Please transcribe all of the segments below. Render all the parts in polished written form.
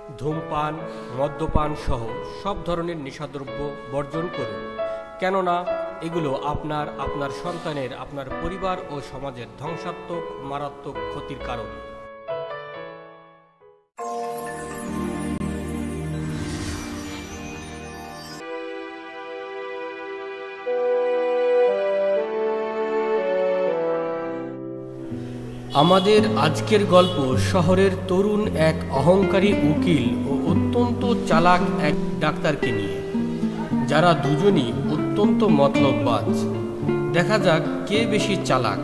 ধূমপান, মদ্যপান সহ সব ধরনের নেশাদ্রব্য বর্জন করুন, কেননা এগুলো আপনার সন্তানের, আপনার পরিবার ও সমাজের ধ্বংসাত্মক মারাত্মক ক্ষতির কারণ। আমাদের আজকের গল্প শহরের তরুণ এক অহংকারী উকিল ও অত্যন্ত চালাক এক ডাক্তারকে নিয়ে, যারা দুজনই অত্যন্ত মতলববাজ। দেখা যাক কে বেশি চালাক।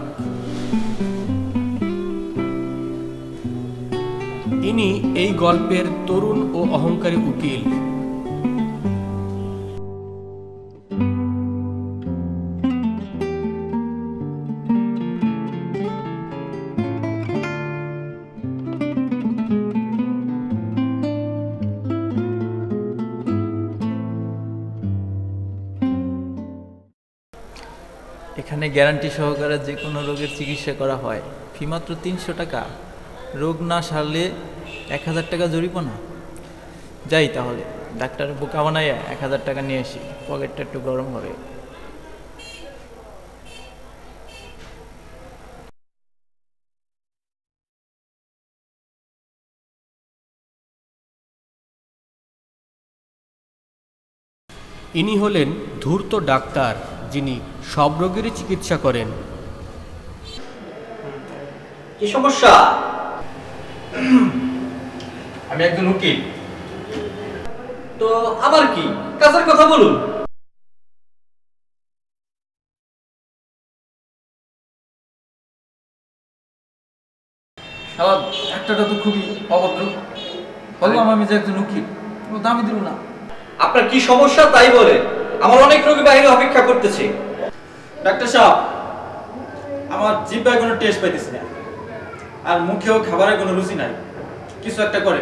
ইনি এই গল্পের তরুণ ও অহংকারী উকিল। এখানে গ্যারান্টি সহকারে যে কোনো রোগের চিকিৎসা করা হয়, ফি মাত্র 300 টাকা। রোগ না সারলে 1000 টাকা জরিমানা। যাই তাহলে ডাক্তারের বোকা বানাইয়া 1000 টাকা নিয়ে আসি, পকেটটা একটু গরম হবে। ইনি হলেন ধূর্ত ডাক্তার, যিনি সব রোগেরই চিকিৎসা করেন। কি সমস্যা? আমি একজন উকিল। তো আবার কি কাজের কথা বলুন। শালা ডাক্তারটা তো খুবই অভদ্র। বললাম আমি যে একজন উকিল, ও দামই দিল না। আপনার কি সমস্যা তাই বলে, আমার অনেক রোগী বাইরে অপেক্ষা করতেছে। ডাক্তার সাহেব, আমার জিহ্বায় কোনো টেস্ট পাইতেছি না, আর মুখেও খাবারের কোনো রুচি নাই, কিছু একটা করে।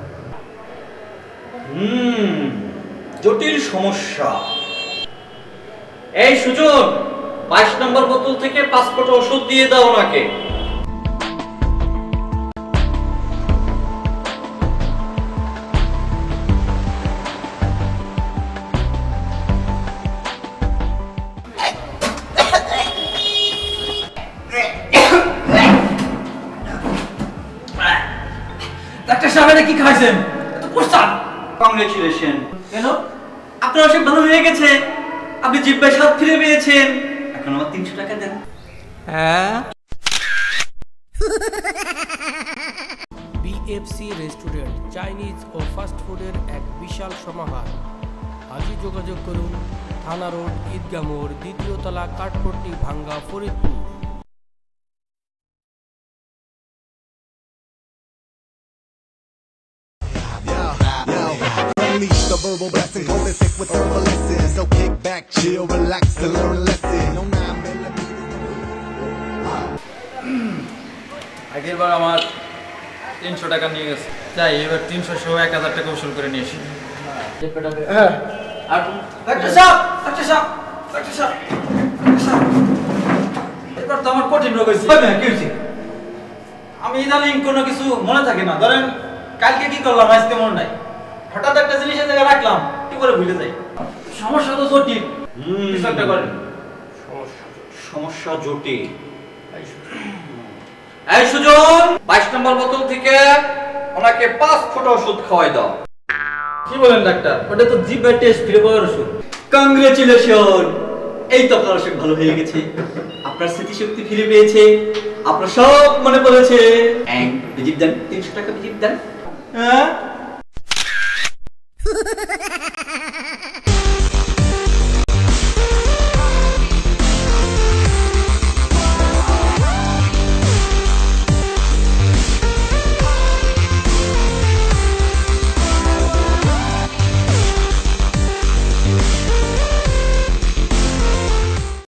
জটিল সমস্যা। এই সুজন, 22 নম্বর বোতল থেকে 5 ফোঁটা ওষুধ দিয়ে দাও ওনাকে। ডাক্তার সাহেব, এটা কি খাইছেন? এত প্রস্তাব। কংগ্রেচুলেশন। কেন? আপনার অসুখ ভালো হয়ে গেছে, আপনি জিহ্বায় স্বাদ ফিরে পেয়েছেন। এখন আমার 300 টাকা দেন। হ্যাঁ, বিএফসি রেস্টুরেন্ট, চাইনিজ ও ফাস্ট ফুডের এক বিশাল সমাহার। আজই যোগাযোগ করুন থানা রোড, ঈদগাহ মোড়, 2য় তলা, কাঠপট্টি ভাঙ্গা, Faridpur. Unleash the verbal blessing, prolific with herbal lessons. So kick back, chill, relax, and learn a lesson. No 9mm. আগের বার আমার 300 টাকা নিয়ে গেছে, যাই এবার 300 সহ 1000 টাকা উসুল করে নিয়ে এসি। হ্যাঁ। আর ডাক্তার সাহেব, ডাক্তার সাহেব, ডাক্তার সাহেব, ডাক্তার সাহেব, এবার তো আমার কঠিন রোগ হয়েছে। কি হয়েছে? আমি ইদানিং কোনো কিছু মনে থাকে না। ধরেন কালকে কি করলাম আজকে মনে নাই, হঠাৎ একটা জিনিসের জায়গায় রাখলাম, কি করে ভুলে যাই। সমস্যা তো জটিল, কিছু একটা করেন। সমস্যা জটিল। এই সুজন, 22 নম্বর বোতল থেকে ওনাকে 5 ফোঁটা ওষুধ খাওয়াই দাও। কি বলেন ডাক্তার? ওটা তো জিহ্বার টেস্ট ফিরে পাওয়ার ওষুধ। কংগ্রেচুলেশন, এই তো আপনার অসুখ ভালো হয়ে গেছে, আপনার স্মৃতিশক্তি ফিরে পেয়েছে, আপনার সব মনে পড়েছে। বিজিট দেন, 300 টাকা বিজিট দেন। হ্যাঁ,